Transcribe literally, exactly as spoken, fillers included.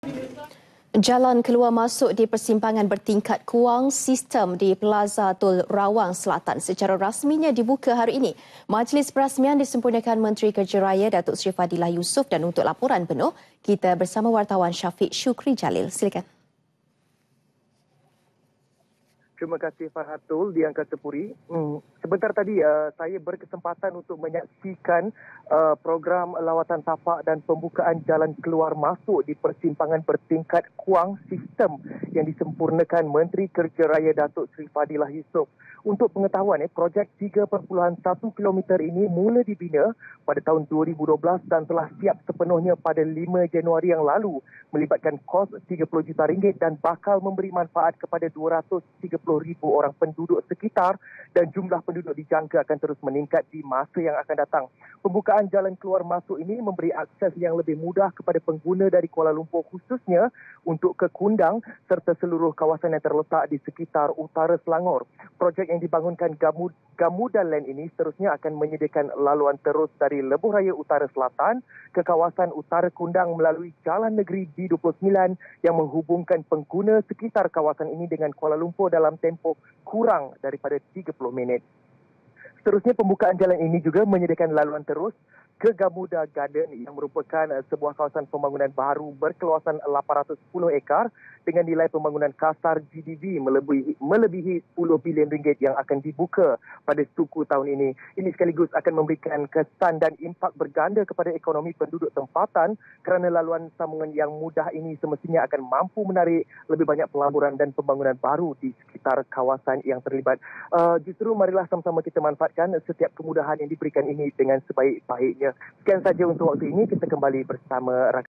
Jalan keluar masuk di persimpangan bertingkat Kuang Sistem di Plaza Tol Rawang Selatan secara rasminya dibuka hari ini. Majlis perasmian disempurnakan Menteri Kerja Raya Datuk Seri Fadilah Yusof, dan untuk laporan penuh, kita bersama wartawan Syafiq Syukri Jalil. Silakan. Terima kasih Farhatul di Angkasa Puri. Hmm, sebentar tadi uh, saya berkesempatan untuk menyaksikan uh, program lawatan tapak dan pembukaan jalan keluar masuk di persimpangan bertingkat Kuang Sistem yang disempurnakan Menteri Kerja Raya Datuk Seri Fadilah Yusof. Untuk pengetahuan, eh, projek tiga perpuluhan satu kilometer ini mula dibina pada tahun dua ribu dua belas dan telah siap sepenuhnya pada lima Januari yang lalu, melibatkan kos tiga puluh juta ringgit dan bakal memberi manfaat kepada dua ratus tiga puluh ribu orang penduduk sekitar, dan jumlah penduduk dijangka akan terus meningkat di masa yang akan datang. Pembukaan jalan keluar masuk ini memberi akses yang lebih mudah kepada pengguna dari Kuala Lumpur khususnya untuk ke Kundang serta seluruh kawasan yang terletak di sekitar utara Selangor. Projek yang dibangunkan Gamud, Gamuda Land ini seterusnya akan menyediakan laluan terus dari Lebuh Raya Utara Selatan ke kawasan Utara Kundang melalui Jalan Negeri B dua puluh sembilan yang menghubungkan pengguna sekitar kawasan ini dengan Kuala Lumpur dalam tempoh kurang daripada tiga puluh minit. Seterusnya, pembukaan jalan ini juga menyediakan laluan terus ke Gamuda Garden yang merupakan sebuah kawasan pembangunan baru berkeluasan lapan ratus sepuluh ekar dengan nilai pembangunan kasar G D V melebihi, melebihi sepuluh bilion ringgit yang akan dibuka pada suku tahun ini. Ini sekaligus akan memberikan kesan dan impak berganda kepada ekonomi penduduk tempatan kerana laluan sambungan yang mudah ini semestinya akan mampu menarik lebih banyak pelaburan dan pembangunan baru di sekitar kawasan yang terlibat. Uh, justru marilah sama-sama kita manfaatkan setiap kemudahan yang diberikan ini dengan sebaik-baiknya. Sekian saja untuk waktu ini, kita kembali bersama rakan